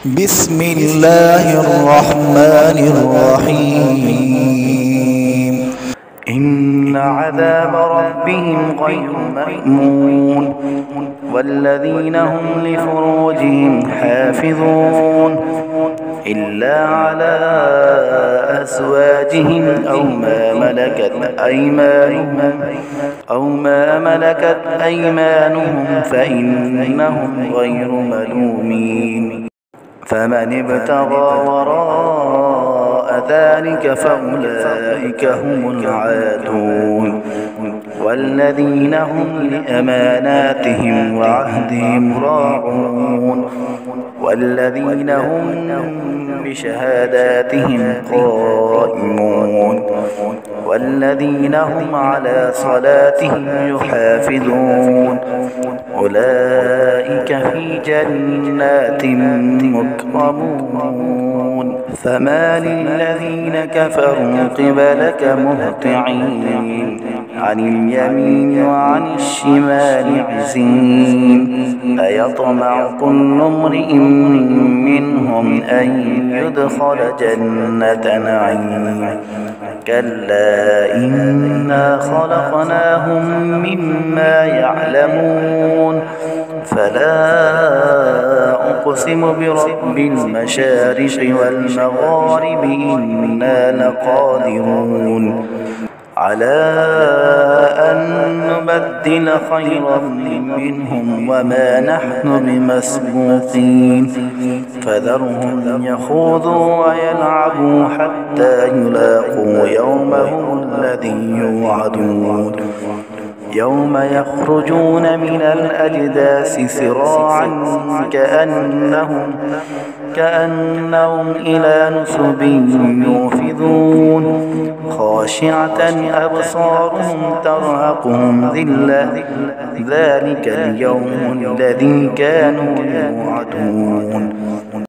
بسم الله الرحمن الرحيم. إن عذاب ربهم غير مأمون والذين هم لفروجهم حافظون إلا على أزواجهم أو ما ملكت أيمانهم فإنهم غير ملومين. فمن ابتغى وراء ذلك فأولئك هم العادون والذين هم لأماناتهم وعهدهم راعون والذين هم بشهاداتهم قائمون والذين هم على صلاتهم يحافظون أولئك في جنات مكرمون. فما للذين كفروا قبلك مهطعين عن اليمين وعن الشمال عزين أيطمع كل امرئ منهم أن يدخل جنة نعيم كلا إنا خلقناهم مما يعلمون. فلا أقسم برب المشارق والمغارب إنا لقادرون على أن نبدل خيرا منهم وما نحن بمسبوقين. فذرهم يخوضوا ويلعبوا حتى يلاقوا يومهم الذي يوعدون يوم يخرجون من الأجداث سراعا كأنهم إلى نصب يوفضون خاشعة أبصارهم ترهقهم ذلة ذلك اليوم الذي كانوا يوعدون.